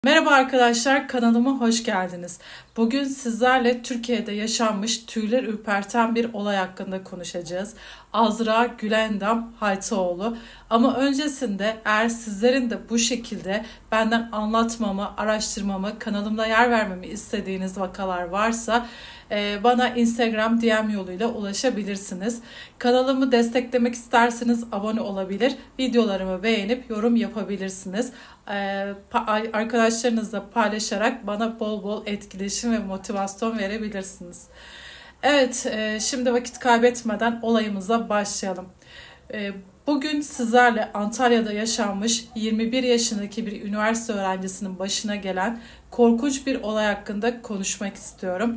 Merhaba arkadaşlar, kanalıma hoş geldiniz. Bugün sizlerle Türkiye'de yaşanmış tüyler ürperten bir olay hakkında konuşacağız. Azra Gülendam Haytoğlu. Ama öncesinde eğer sizlerin de bu şekilde benden anlatmamı, araştırmamı, kanalımda yer vermemi istediğiniz vakalar varsa bana Instagram DM yoluyla ulaşabilirsiniz. Kanalımı desteklemek isterseniz abone olabilir, videolarımı beğenip yorum yapabilirsiniz. Arkadaşlarınızla paylaşarak bana bol bol etkileşim ve motivasyon verebilirsiniz. Evet, şimdi vakit kaybetmeden olayımıza başlayalım. Bugün sizlerle Antalya'da yaşanmış 21 yaşındaki bir üniversite öğrencisinin başına gelen korkunç bir olay hakkında konuşmak istiyorum.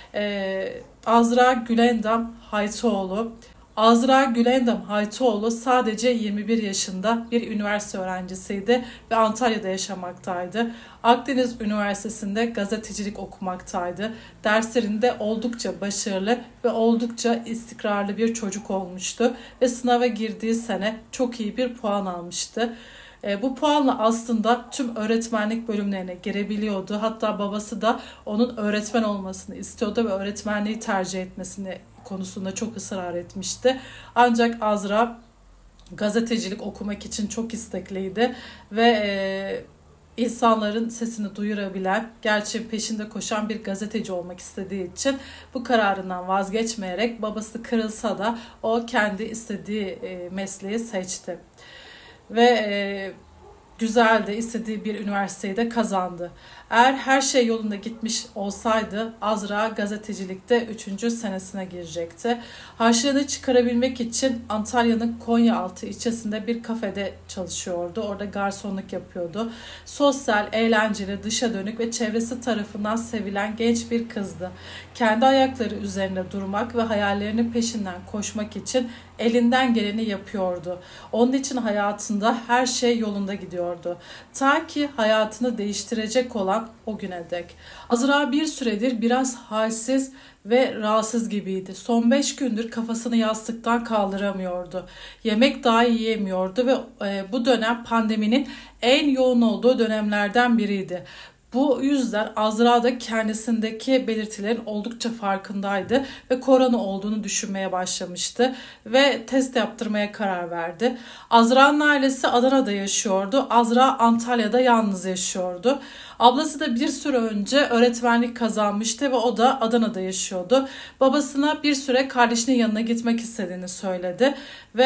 Azra Gülendam Haytoğlu. Azra Gülendam Haytoğlu sadece 21 yaşında bir üniversite öğrencisiydi ve Antalya'da yaşamaktaydı. Akdeniz Üniversitesi'nde gazetecilik okumaktaydı. Derslerinde oldukça başarılı ve oldukça istikrarlı bir çocuk olmuştu ve sınava girdiği sene çok iyi bir puan almıştı. Bu puanla aslında tüm öğretmenlik bölümlerine girebiliyordu. Hatta babası da onun öğretmen olmasını istiyordu ve öğretmenliği tercih etmesini konusunda çok ısrar etmişti. Ancak Azra gazetecilik okumak için çok istekliydi ve insanların sesini duyurabilen, gerçeğin peşinde koşan bir gazeteci olmak istediği için bu kararından vazgeçmeyerek babası kırılsa da o kendi istediği mesleği seçti. Ve güzel de istediği bir üniversiteyi de kazandı. Eğer her şey yolunda gitmiş olsaydı Azra gazetecilikte 3. senesine girecekti. Harçlığını çıkarabilmek için Antalya'nın Konyaaltı ilçesinde bir kafede çalışıyordu. Orada garsonluk yapıyordu. Sosyal, eğlenceli, dışa dönük ve çevresi tarafından sevilen genç bir kızdı. Kendi ayakları üzerinde durmak ve hayallerinin peşinden koşmak için elinden geleni yapıyordu. Onun için hayatında her şey yolunda gidiyordu. Ta ki hayatını değiştirecek olan o güne dek. Azra bir süredir biraz halsiz ve rahatsız gibiydi. Son 5 gündür kafasını yastıktan kaldıramıyordu. Yemek dahi yiyemiyordu ve bu dönem pandeminin en yoğun olduğu dönemlerden biriydi. Bu yüzden Azra da kendisindeki belirtilerin oldukça farkındaydı ve korona olduğunu düşünmeye başlamıştı ve test yaptırmaya karar verdi. Azra'nın ailesi Adana'da yaşıyordu. Azra Antalya'da yalnız yaşıyordu. Ablası da bir süre önce öğretmenlik kazanmıştı ve o da Adana'da yaşıyordu. Babasına bir süre kardeşinin yanına gitmek istediğini söyledi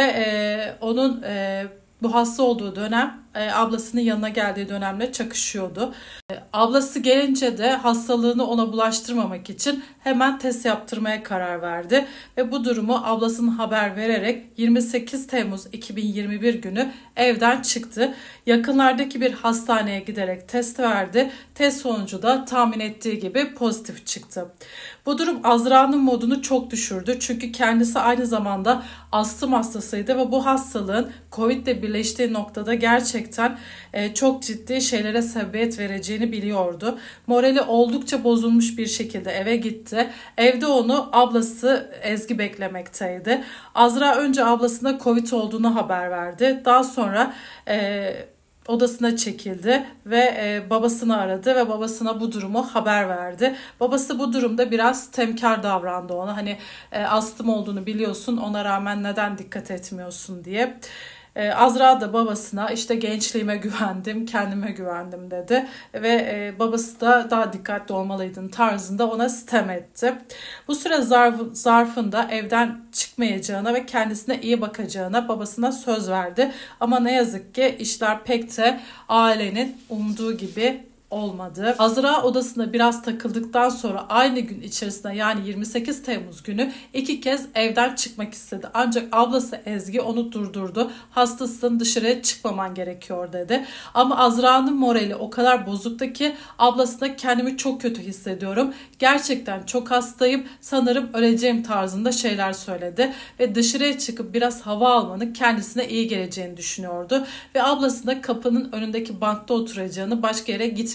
ve onun bu hasta olduğu dönem ablasının yanına geldiği dönemle çakışıyordu. Ablası gelince de hastalığını ona bulaştırmamak için hemen test yaptırmaya karar verdi ve bu durumu ablasına haber vererek 28 Temmuz 2021 günü evden çıktı. Yakınlardaki bir hastaneye giderek test verdi. Test sonucu da tahmin ettiği gibi pozitif çıktı. Bu durum Azra'nın modunu çok düşürdü. Çünkü kendisi aynı zamanda astım hastasıydı ve bu hastalığın Covid ile birleştiği noktada gerçekten çok ciddi şeylere sebebiyet vereceğini biliyordu. Morali oldukça bozulmuş bir şekilde eve gitti. Evde onu ablası Ezgi beklemekteydi. Azra önce ablasına Covid olduğunu haber verdi. Daha sonra odasına çekildi ve babasını aradı ve babasına bu durumu haber verdi. Babası bu durumda biraz temkar davrandı ona. Hani astım olduğunu biliyorsun, ona rağmen neden dikkat etmiyorsun diye. Azra da babasına işte gençliğime güvendim, kendime güvendim dedi ve babası da daha dikkatli olmalıydın tarzında ona sitem etti. Bu süre zarfında evden çıkmayacağına ve kendisine iyi bakacağına babasına söz verdi. Ama ne yazık ki işler pek de ailenin umduğu gibi olmadı. Azra odasında biraz takıldıktan sonra aynı gün içerisinde, yani 28 Temmuz günü 2 kez evden çıkmak istedi. Ancak ablası Ezgi onu durdurdu. Hastasın, dışarıya çıkmaman gerekiyor dedi. Ama Azra'nın morali o kadar bozuktu ki ablasına kendimi çok kötü hissediyorum. Gerçekten çok hastayım. Sanırım öleceğim tarzında şeyler söyledi. Ve dışarıya çıkıp biraz hava almanın kendisine iyi geleceğini düşünüyordu. Ve ablasına kapının önündeki bankta oturacağını, başka yere gitmeyeceğini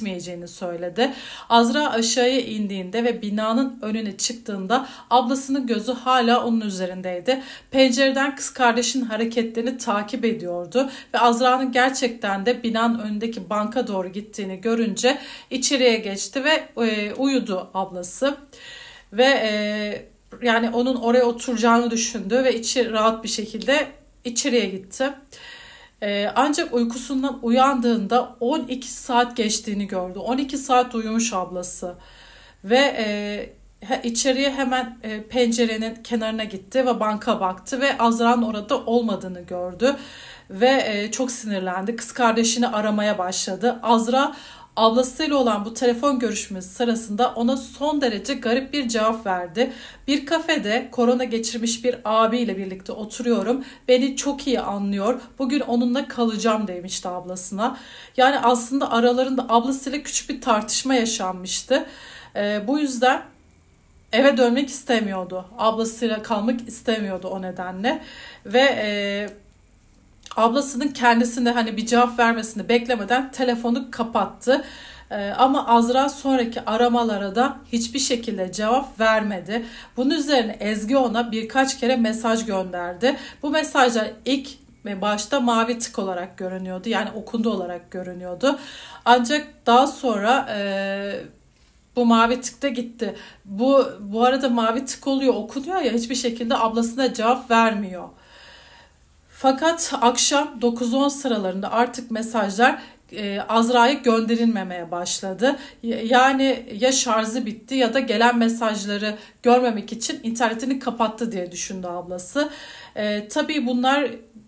gitmeyeceğini söyledi. Azra aşağıya indiğinde ve binanın önüne çıktığında ablasının gözü hala onun üzerindeydi. Pencereden kız kardeşinin hareketlerini takip ediyordu ve Azra'nın gerçekten de binanın önündeki banka doğru gittiğini görünce içeriye geçti ve uyudu ablası. Ve yani onun oraya oturacağını düşündü ve içi rahat bir şekilde içeriye gitti. Ancak uykusundan uyandığında 12 saat geçtiğini gördü. 12 saat uyumuş ablası. Ve içeriye hemen pencerenin kenarına gitti ve banka baktı ve Azra'nın orada olmadığını gördü. Ve çok sinirlendi. Kız kardeşini aramaya başladı. Azra ablasıyla olan bu telefon görüşmesi sırasında ona son derece garip bir cevap verdi. Bir kafede korona geçirmiş bir abiyle birlikte oturuyorum. Beni çok iyi anlıyor. Bugün onunla kalacağım demişti ablasına. Yani aslında aralarında ablasıyla küçük bir tartışma yaşanmıştı. Bu yüzden eve dönmek istemiyordu. Ablasıyla kalmak istemiyordu o nedenle. Ve ablasının kendisine hani bir cevap vermesini beklemeden telefonu kapattı. Ama Azra sonraki aramalara da hiçbir şekilde cevap vermedi. Bunun üzerine Ezgi ona birkaç kere mesaj gönderdi. Bu mesajlar ilk başta mavi tık olarak görünüyordu. Yani okundu olarak görünüyordu. Ancak daha sonra bu mavi tık da gitti. Bu arada mavi tık oluyor, okunuyor ya, hiçbir şekilde ablasına cevap vermiyor. Fakat akşam 9-10 sıralarında artık mesajlar Azra'ya gönderilmemeye başladı. Yani ya şarjı bitti ya da gelen mesajları görmemek için internetini kapattı diye düşündü ablası. Tabii bunlar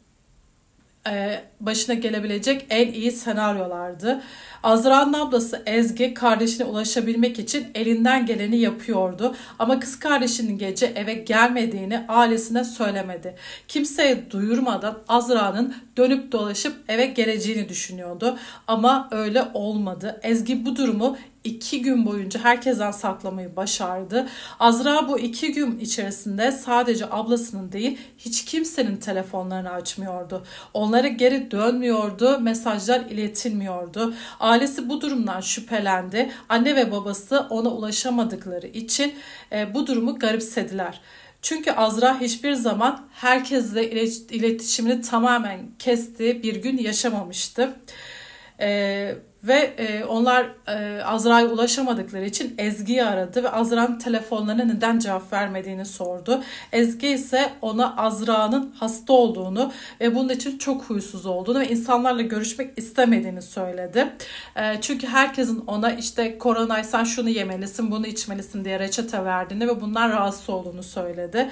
başına gelebilecek en iyi senaryolardı. Azra'nın ablası Ezgi kardeşine ulaşabilmek için elinden geleni yapıyordu. Ama kız kardeşinin gece eve gelmediğini ailesine söylemedi. Kimseye duyurmadan Azra'nın dönüp dolaşıp eve geleceğini düşünüyordu. Ama öyle olmadı. Ezgi bu durumu 2 gün boyunca herkesten saklamayı başardı. Azra bu 2 gün içerisinde sadece ablasının değil hiç kimsenin telefonlarını açmıyordu. Onlara geri dönmüyordu, mesajlar iletilmiyordu. Ailesi bu durumdan şüphelendi. Anne ve babası ona ulaşamadıkları için bu durumu garipsediler. Çünkü Azra hiçbir zaman herkesle iletişimini tamamen kestiği bir gün yaşamamıştı. Ve onlar Azra'ya ulaşamadıkları için Ezgi'yi aradı ve Azra'nın telefonlarına neden cevap vermediğini sordu. Ezgi ise ona Azra'nın hasta olduğunu ve bunun için çok huysuz olduğunu ve insanlarla görüşmek istemediğini söyledi. Çünkü herkesin ona işte koronaysan şunu yemelisin, bunu içmelisin diye reçete verdiğini ve bundan rahatsız olduğunu söyledi.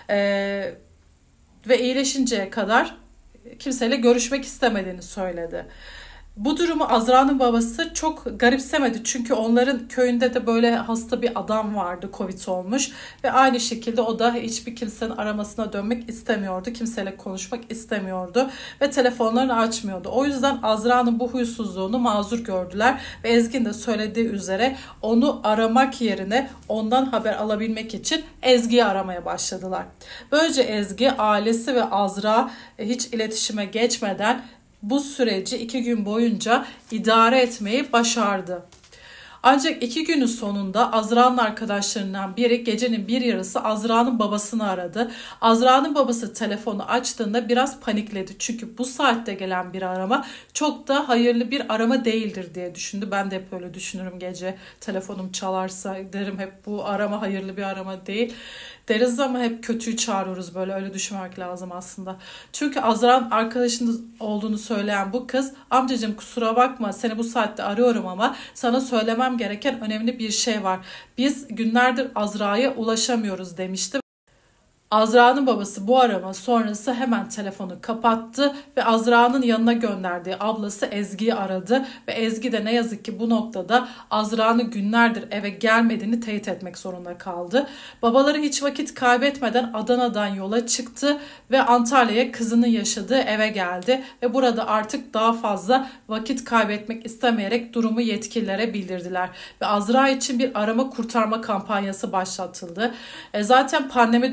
Ve iyileşinceye kadar kimseyle görüşmek istemediğini söyledi. Bu durumu Azra'nın babası çok garipsemedi. Çünkü onların köyünde de böyle hasta bir adam vardı, Covid olmuş. Ve aynı şekilde o da hiçbir kimsenin aramasına dönmek istemiyordu. Kimseyle konuşmak istemiyordu. Ve telefonlarını açmıyordu. O yüzden Azra'nın bu huysuzluğunu mazur gördüler. Ve Ezgi'nin de söylediği üzere onu aramak yerine ondan haber alabilmek için Ezgi'yi aramaya başladılar. Böylece Ezgi, ailesi ve Azra hiç iletişime geçmeden bu süreci 2 gün boyunca idare etmeyi başardı. Ancak 2 günün sonunda Azra'nın arkadaşlarından biri gecenin bir yarısı Azra'nın babasını aradı. Azra'nın babası telefonu açtığında biraz panikledi. Çünkü bu saatte gelen bir arama çok da hayırlı bir arama değildir diye düşündü. Ben de hep öyle düşünürüm, gece telefonum çalarsa derim hep bu arama hayırlı bir arama değil deriz ama hep kötüyü çağırıyoruz, böyle öyle düşünmek lazım aslında. Çünkü Azra'nın arkadaşının olduğunu söyleyen bu kız, amcacığım kusura bakma seni bu saatte arıyorum ama sana söylemem gereken önemli bir şey var. Biz günlerdir Azra'ya ulaşamıyoruz demişti. Azra'nın babası bu arama sonrası hemen telefonu kapattı ve Azra'nın yanına gönderdiği ablası Ezgi'yi aradı ve Ezgi de ne yazık ki bu noktada Azra'nın günlerdir eve gelmediğini teyit etmek zorunda kaldı. Babaları hiç vakit kaybetmeden Adana'dan yola çıktı ve Antalya'ya kızının yaşadığı eve geldi ve burada artık daha fazla vakit kaybetmek istemeyerek durumu yetkililere bildirdiler ve Azra için bir arama kurtarma kampanyası başlatıldı. Zaten pandemi dönemiydi.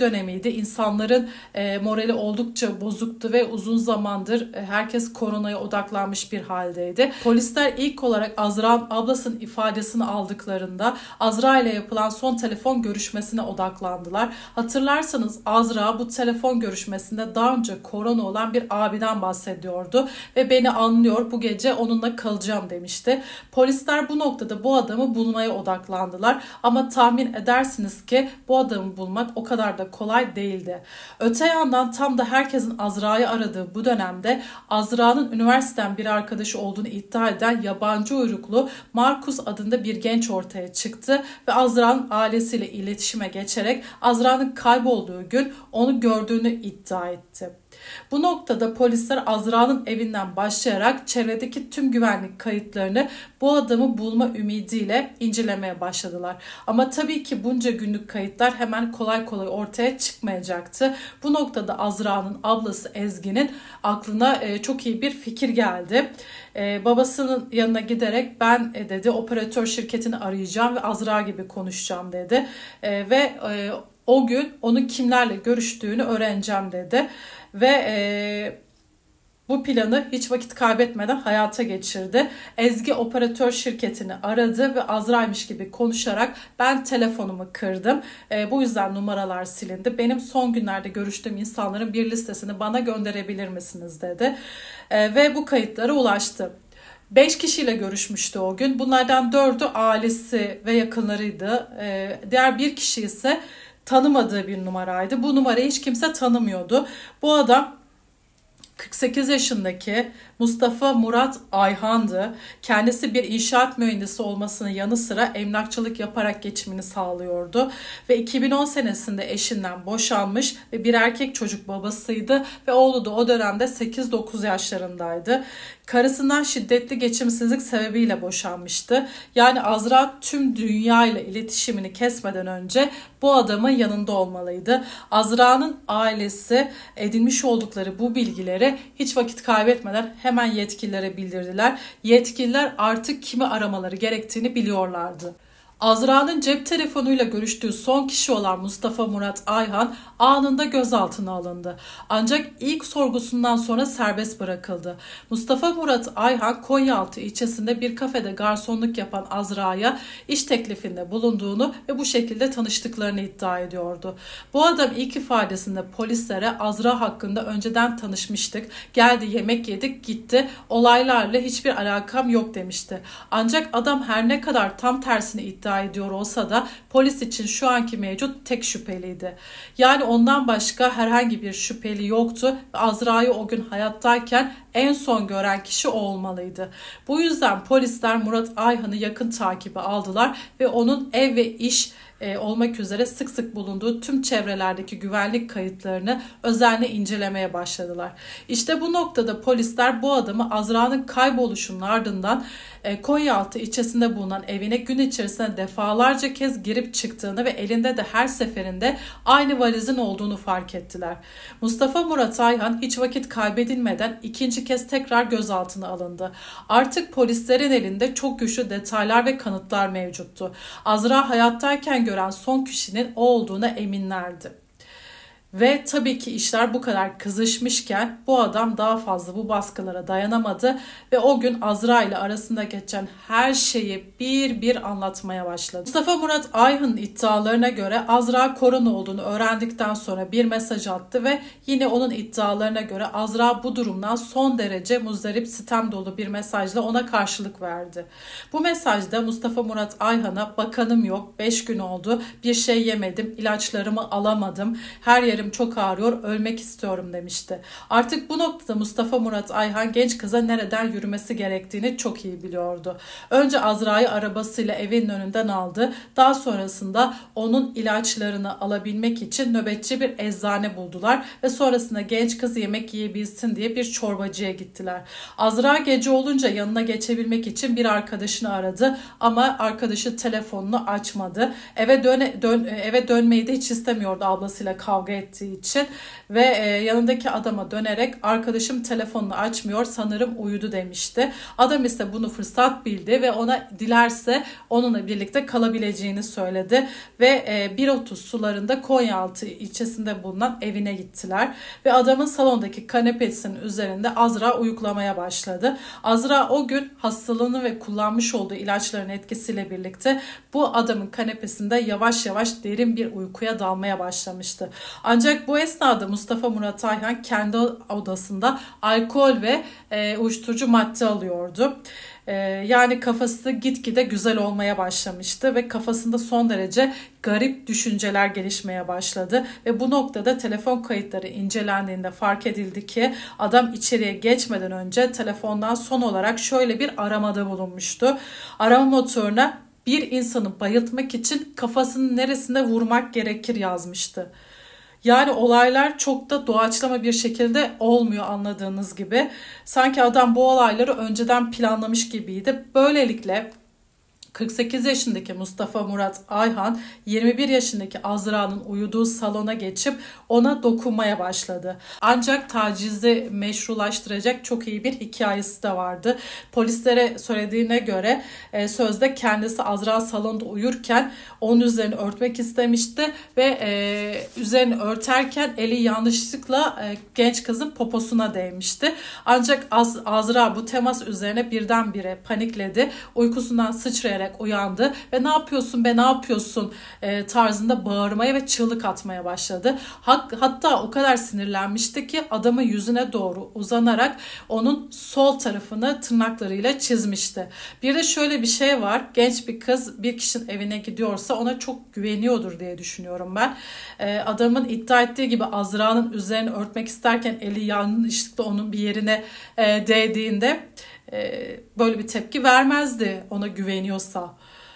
haldeydi. İnsanların morali oldukça bozuktu ve uzun zamandır herkes koronaya odaklanmış bir haldeydi. Polisler ilk olarak Azra'nın ablasının ifadesini aldıklarında Azra ile yapılan son telefon görüşmesine odaklandılar. Hatırlarsanız Azra bu telefon görüşmesinde daha önce korona olan bir abiden bahsediyordu ve beni anlıyor, bu gece onunla kalacağım demişti. Polisler bu noktada bu adamı bulmaya odaklandılar ama tahmin edersiniz ki bu adamı bulmak o kadar da kolay değildi. Öte yandan tam da herkesin Azra'yı aradığı bu dönemde Azra'nın üniversiteden bir arkadaşı olduğunu iddia eden yabancı uyruklu Markus adında bir genç ortaya çıktı ve Azra'nın ailesiyle iletişime geçerek Azra'nın kaybolduğu gün onu gördüğünü iddia etti. Bu noktada polisler Azra'nın evinden başlayarak çevredeki tüm güvenlik kayıtlarını bu adamı bulma ümidiyle incelemeye başladılar. Ama tabii ki bunca günlük kayıtlar hemen kolay kolay ortaya çıkmayacaktı. Bu noktada Azra'nın ablası Ezgi'nin aklına çok iyi bir fikir geldi. Babasının yanına giderek ben dedi operatör şirketini arayacağım ve Azra gibi konuşacağım dedi. O gün onun kimlerle görüştüğünü öğreneceğim dedi. Ve bu planı hiç vakit kaybetmeden hayata geçirdi. Ezgi operatör şirketini aradı ve Azra'ymış gibi konuşarak ben telefonumu kırdım. Bu yüzden numaralar silindi. Benim son günlerde görüştüğüm insanların bir listesini bana gönderebilir misiniz dedi. Ve bu kayıtlara ulaştı. 5 kişiyle görüşmüştü o gün. Bunlardan 4'ü ailesi ve yakınlarıydı. Diğer bir kişi ise tanımadığı bir numaraydı. Bu numarayı hiç kimse tanımıyordu. Bu adam 48 yaşındaki Mustafa Murat Ayhan'dı. Kendisi bir inşaat mühendisi olmasının yanı sıra emlakçılık yaparak geçimini sağlıyordu. Ve 2010 senesinde eşinden boşanmış ve bir erkek çocuk babasıydı ve oğlu da o dönemde 8-9 yaşlarındaydı. Karısından şiddetli geçimsizlik sebebiyle boşanmıştı. Yani Azra tüm dünya ile iletişimini kesmeden önce bu adamın yanında olmalıydı. Azra'nın ailesi edinmiş oldukları bu bilgileri hiç vakit kaybetmeden hemen yetkililere bildirdiler. Yetkililer artık kimi aramaları gerektiğini biliyorlardı. Azra'nın cep telefonuyla görüştüğü son kişi olan Mustafa Murat Ayhan anında gözaltına alındı. Ancak ilk sorgusundan sonra serbest bırakıldı. Mustafa Murat Ayhan Konyaaltı ilçesinde bir kafede garsonluk yapan Azra'ya iş teklifinde bulunduğunu ve bu şekilde tanıştıklarını iddia ediyordu. Bu adam ilk ifadesinde polislere Azra hakkında önceden tanışmıştık, geldi yemek yedik gitti, olaylarla hiçbir alakam yok demişti. Ancak adam her ne kadar tam tersini iddia ediyor olsa da polis için şu anki mevcut tek şüpheliydi. Yani ondan başka herhangi bir şüpheli yoktu ve Azra'yı o gün hayattayken en son gören kişi o olmalıydı. Bu yüzden polisler Murat Ayhan'ı yakın takibe aldılar ve onun ev ve iş olmak üzere sık sık bulunduğu tüm çevrelerdeki güvenlik kayıtlarını özenle incelemeye başladılar. İşte bu noktada polisler bu adamı Azra'nın kayboluşunun ardından Konyaaltı ilçesinde bulunan evine gün içerisinde defalarca kez girip çıktığını ve elinde de her seferinde aynı valizin olduğunu fark ettiler. Mustafa Murat Ayhan hiç vakit kaybedilmeden ikinci kez tekrar gözaltına alındı. Artık polislerin elinde çok güçlü detaylar ve kanıtlar mevcuttu. Azra hayattayken gören son kişinin o olduğuna eminlerdi. Ve tabii ki işler bu kadar kızışmışken bu adam daha fazla bu baskılara dayanamadı ve o gün Azra ile arasında geçen her şeyi bir bir anlatmaya başladı. Mustafa Murat Ayhan'ın iddialarına göre Azra korona olduğunu öğrendikten sonra bir mesaj attı ve yine onun iddialarına göre Azra bu durumdan son derece muzdarip, sitem dolu bir mesajla ona karşılık verdi. Bu mesajda Mustafa Murat Ayhan'a bakanım yok, 5 gün oldu, bir şey yemedim, ilaçlarımı alamadım, her yerim çok ağrıyor, ölmek istiyorum demişti. Artık bu noktada Mustafa Murat Ayhan genç kıza nereden yürümesi gerektiğini çok iyi biliyordu. Önce Azra'yı arabasıyla evinin önünden aldı. Daha sonrasında onun ilaçlarını alabilmek için nöbetçi bir eczane buldular ve sonrasında genç kız yemek yiyebilsin diye bir çorbacıya gittiler. Azra gece olunca yanına geçebilmek için bir arkadaşını aradı ama arkadaşı telefonunu açmadı. Eve dönmeyi de hiç istemiyordu ablasıyla kavga kaybettiği için ve yanındaki adama dönerek arkadaşım telefonunu açmıyor, sanırım uyudu demişti. Adam ise bunu fırsat bildi ve ona dilerse onunla birlikte kalabileceğini söyledi ve 1.30 sularında Konyaaltı ilçesinde bulunan evine gittiler ve adamın salondaki kanepesinin üzerinde Azra uyuklamaya başladı. Azra o gün hastalığını ve kullanmış olduğu ilaçların etkisiyle birlikte bu adamın kanepesinde yavaş yavaş derin bir uykuya dalmaya başlamıştı. Ancak bu esnada Mustafa Murat Ayhan kendi odasında alkol ve uyuşturucu madde alıyordu. Yani kafası gitgide güzel olmaya başlamıştı ve kafasında son derece garip düşünceler gelişmeye başladı ve bu noktada telefon kayıtları incelendiğinde fark edildi ki adam içeriye geçmeden önce telefondan son olarak şöyle bir aramada bulunmuştu. Arama motoruna bir insanı bayıltmak için kafasının neresine vurmak gerekir yazmıştı. Yani olaylar çok da doğaçlama bir şekilde olmuyor anladığınız gibi. Sanki adam bu olayları önceden planlamış gibiydi. Böylelikle 48 yaşındaki Mustafa Murat Ayhan 21 yaşındaki Azra'nın uyuduğu salona geçip ona dokunmaya başladı. Ancak tacizi meşrulaştıracak çok iyi bir hikayesi de vardı. Polislere söylediğine göre sözde kendisi Azra salonda uyurken onun üzerini örtmek istemişti ve üzerini örterken eli yanlışlıkla genç kızın poposuna değmişti. Ancak Azra bu temas üzerine birdenbire panikledi. Uykusundan sıçrayarak uyandı ve ne yapıyorsun be ne yapıyorsun tarzında bağırmaya ve çığlık atmaya başladı. Hatta o kadar sinirlenmişti ki adamın yüzüne doğru uzanarak onun sol tarafını tırnaklarıyla çizmişti. Bir de şöyle bir şey var, genç bir kız bir kişinin evine gidiyorsa ona çok güveniyordur diye düşünüyorum ben. Adamın iddia ettiği gibi Azra'nın üzerini örtmek isterken eli yanlışlıkla onun bir yerine değdiğinde böyle bir tepki vermezdi ona güveniyorsa.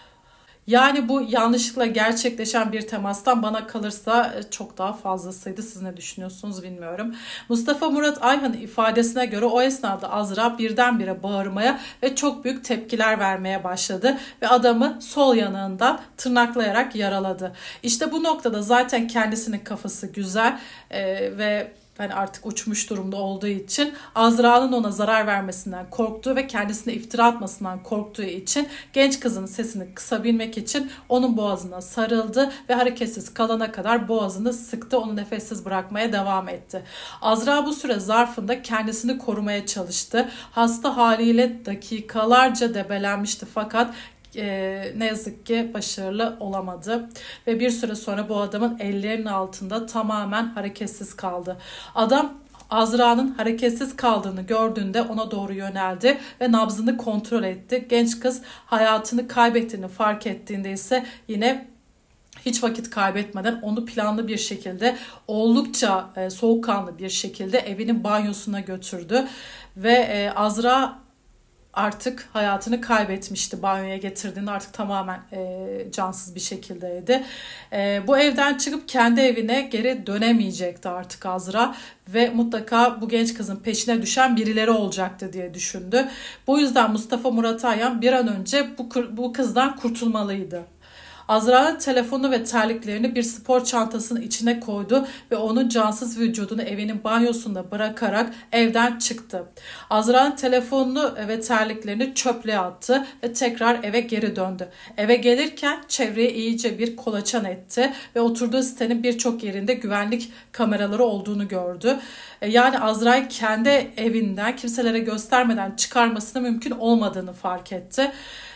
Yani bu yanlışlıkla gerçekleşen bir temastan bana kalırsa çok daha fazlasıydı. Siz ne düşünüyorsunuz bilmiyorum. Mustafa Murat Ayhan'ın ifadesine göre o esnada Azra birdenbire bağırmaya ve çok büyük tepkiler vermeye başladı ve adamı sol yanağından tırnaklayarak yaraladı. İşte bu noktada zaten kendisinin kafası güzel ve yani artık uçmuş durumda olduğu için Azra'nın ona zarar vermesinden korktuğu ve kendisine iftira atmasından korktuğu için genç kızın sesini kısabilmek için onun boğazına sarıldı ve hareketsiz kalana kadar boğazını sıktı, onu nefessiz bırakmaya devam etti. Azra bu süre zarfında kendisini korumaya çalıştı. Hasta haliyle dakikalarca debelenmişti fakat ne yazık ki başarılı olamadı ve bir süre sonra bu adamın ellerinin altında tamamen hareketsiz kaldı. Adam Azra'nın hareketsiz kaldığını gördüğünde ona doğru yöneldi ve nabzını kontrol etti. Genç kız hayatını kaybettiğini fark ettiğinde ise yine hiç vakit kaybetmeden onu planlı bir şekilde, oldukça soğukkanlı bir şekilde evinin banyosuna götürdü ve Azra artık hayatını kaybetmişti. Banyoya getirdiğinde artık tamamen cansız bir şekildeydi. Bu evden çıkıp kendi evine geri dönemeyecekti artık Azra ve mutlaka bu genç kızın peşine düşen birileri olacaktı diye düşündü. Bu yüzden Mustafa Murat Ayhan bir an önce bu kızdan kurtulmalıydı. Azra'nın telefonu ve terliklerini bir spor çantasının içine koydu ve onun cansız vücudunu evinin banyosunda bırakarak evden çıktı. Azra'nın telefonunu ve terliklerini çöplüğe attı ve tekrar eve geri döndü. Eve gelirken çevreye iyice bir kolaçan etti ve oturduğu sitenin birçok yerinde güvenlik kameraları olduğunu gördü. Yani Azra'yı kendi evinden kimselere göstermeden çıkarmasının mümkün olmadığını fark etti.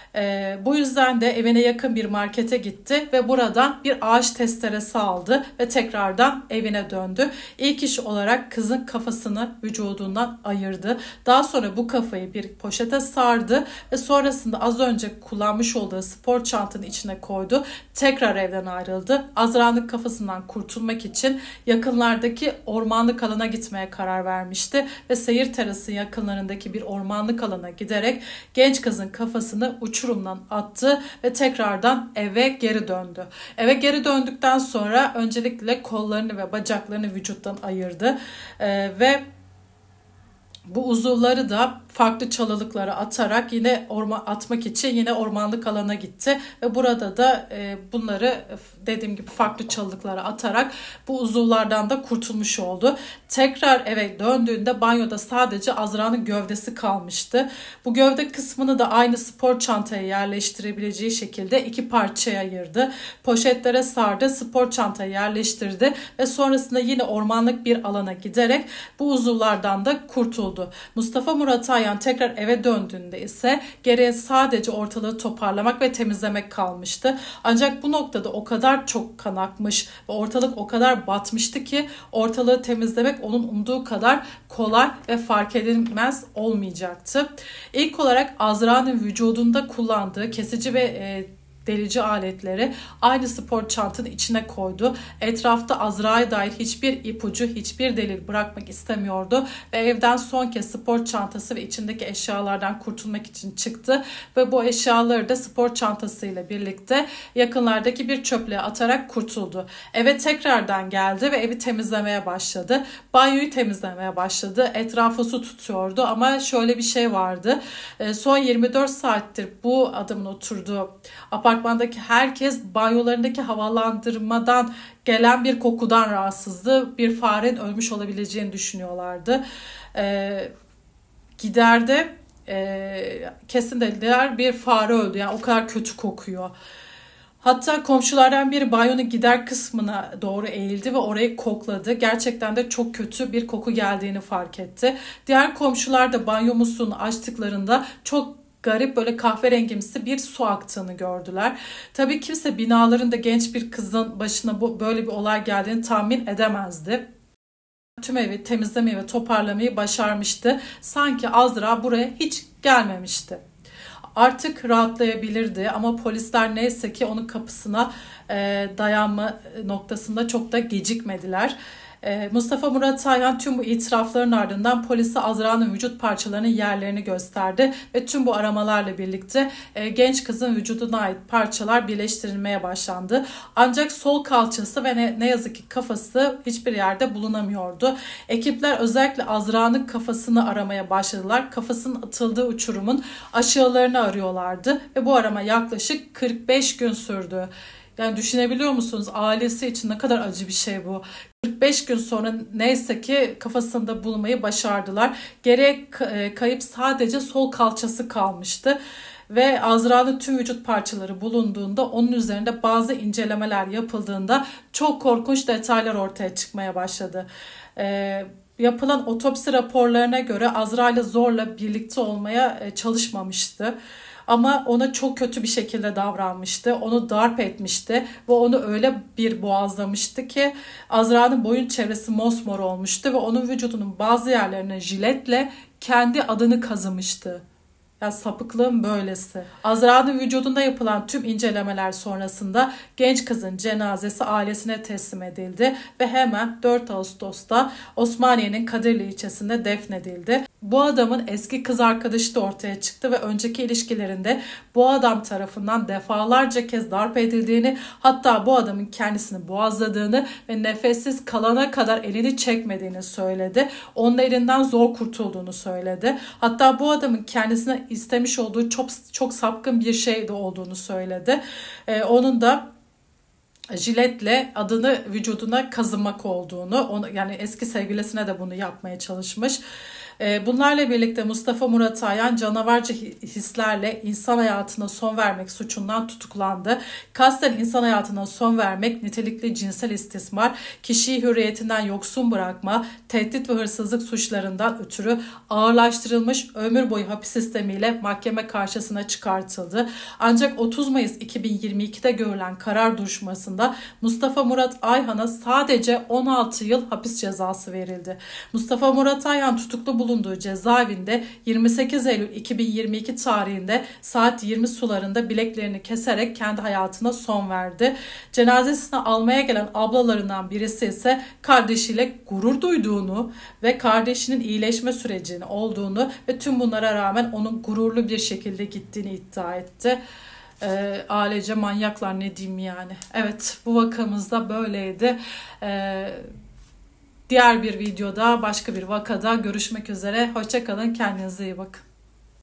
Bu yüzden de evine yakın bir markete gitti ve buradan bir ağaç testeresi aldı ve tekrardan evine döndü. İlk iş olarak kızın kafasını vücudundan ayırdı. Daha sonra bu kafayı bir poşete sardı ve sonrasında az önce kullanmış olduğu spor çantanın içine koydu. Tekrar evden ayrıldı. Azra'nın kafasından kurtulmak için yakınlardaki ormanlık alana gitmeye karar vermişti ve seyir terası yakınlarındaki bir ormanlık alana giderek genç kızın kafasını uçurumdan attı ve tekrardan eve geri döndü. Eve geri döndükten sonra öncelikle kollarını ve bacaklarını vücuttan ayırdı ve Bu uzuvları da farklı çalılıklara atarak yine atmak için yine ormanlık alana gitti ve burada da bunları dediğim gibi farklı çalılıklara atarak bu uzuvlardan da kurtulmuş oldu. Tekrar eve döndüğünde banyoda sadece Azra'nın gövdesi kalmıştı. Bu gövde kısmını da aynı spor çantaya yerleştirebileceği şekilde 2 parçaya ayırdı. Poşetlere sardı, spor çantaya yerleştirdi ve sonrasında yine ormanlık bir alana giderek bu uzuvlardan da kurtuldu. Mustafa Murat Ayhan tekrar eve döndüğünde ise geriye sadece ortalığı toparlamak ve temizlemek kalmıştı. Ancak bu noktada o kadar çok kan akmış ve ortalık o kadar batmıştı ki ortalığı temizlemek onun umduğu kadar kolay ve fark edilmez olmayacaktı. İlk olarak Azra'nın vücudunda kullandığı kesici ve delici aletleri aynı spor çantanın içine koydu. Etrafta Azra'ya dair hiçbir ipucu, hiçbir delil bırakmak istemiyordu ve evden son kez spor çantası ve içindeki eşyalardan kurtulmak için çıktı ve bu eşyaları da spor çantasıyla birlikte yakınlardaki bir çöplüğe atarak kurtuldu. Eve tekrardan geldi ve evi temizlemeye başladı. Banyoyu temizlemeye başladı. Etrafı su tutuyordu ama şöyle bir şey vardı. Son 24 saattir bu adamın oturduğu apartmandaki herkes banyolarındaki havalandırmadan gelen bir kokudan rahatsızdı. Bir farenin ölmüş olabileceğini düşünüyorlardı. Gider'de kesin dediler bir fare öldü. Yani o kadar kötü kokuyor. Hatta komşulardan biri banyonun gider kısmına doğru eğildi ve orayı kokladı. Gerçekten de çok kötü bir koku geldiğini fark etti. Diğer komşular da banyo musluğunu açtıklarında çok garip böyle kahverengimsi bir su aktığını gördüler. Tabii kimse binalarında genç bir kızın başına böyle bir olay geldiğini tahmin edemezdi. Tüm evi temizlemeyi ve toparlamayı başarmıştı. Sanki Azra buraya hiç gelmemişti. Artık rahatlayabilirdi ama polisler neyse ki onun kapısına dayanma noktasında çok da gecikmediler. Mustafa Murat Ayhan tüm bu itirafların ardından polise Azra'nın vücut parçalarının yerlerini gösterdi ve tüm bu aramalarla birlikte genç kızın vücuduna ait parçalar birleştirilmeye başlandı. Ancak sol kalçası ve ne yazık ki kafası hiçbir yerde bulunamıyordu. Ekipler özellikle Azra'nın kafasını aramaya başladılar. Kafasının atıldığı uçurumun aşağılarını arıyorlardı ve bu arama yaklaşık 45 gün sürdü. Yani düşünebiliyor musunuz? Ailesi için ne kadar acı bir şey bu. 45 gün sonra neyse ki kafasında bulmayı başardılar. Geriye kayıp sadece sol kalçası kalmıştı. Ve Azra'nın tüm vücut parçaları bulunduğunda onun üzerinde bazı incelemeler yapıldığında çok korkunç detaylar ortaya çıkmaya başladı. Yapılan otopsi raporlarına göre Azra ile zorla birlikte olmaya çalışmamıştı. Ama ona çok kötü bir şekilde davranmıştı. Onu darp etmişti ve onu öyle bir boğazlamıştı ki Azra'nın boyun çevresi mosmor olmuştu ve onun vücudunun bazı yerlerine jiletle kendi adını kazımıştı. Ya sapıklığın böylesi. Azra'nın vücudunda yapılan tüm incelemeler sonrasında genç kızın cenazesi ailesine teslim edildi ve hemen 4 Ağustos'ta Osmaniye'nin Kadirli ilçesinde defnedildi. Bu adamın eski kız arkadaşı da ortaya çıktı ve önceki ilişkilerinde bu adam tarafından defalarca kez darp edildiğini, hatta bu adamın kendisini boğazladığını ve nefessiz kalana kadar elini çekmediğini söyledi. Onun elinden zor kurtulduğunu söyledi. Hatta bu adamın kendisine istemiş olduğu çok sapkın bir şey de olduğunu söyledi. Onun da jiletle adını vücuduna kazımak olduğunu, yani eski sevgilisine de bunu yapmaya çalışmış. Bunlarla birlikte Mustafa Murat Ayhan canavarca hislerle insan hayatına son vermek suçundan tutuklandı. Kasten insan hayatına son vermek, nitelikli cinsel istismar, kişiyi hürriyetinden yoksun bırakma, tehdit ve hırsızlık suçlarından ötürü ağırlaştırılmış ömür boyu hapis sistemiyle mahkeme karşısına çıkartıldı. Ancak 30 Mayıs 2022'de görülen karar duruşmasında Mustafa Murat Ayhan'a sadece 16 yıl hapis cezası verildi. Mustafa Murat Ayhan tutuklu bulunduğu cezaevinde 28 Eylül 2022 tarihinde saat 20 sularında bileklerini keserek kendi hayatına son verdi. Cenazesini almaya gelen ablalarından birisi ise kardeşiyle gurur duyduğunu ve kardeşinin iyileşme sürecinin olduğunu ve tüm bunlara rağmen onun gururlu bir şekilde gittiğini iddia etti. Ailece manyaklar, ne diyeyim yani. Evet, bu vakamızda böyleydi. Diğer bir videoda, başka bir vakada görüşmek üzere. Hoşça kalın, kendinize iyi bakın.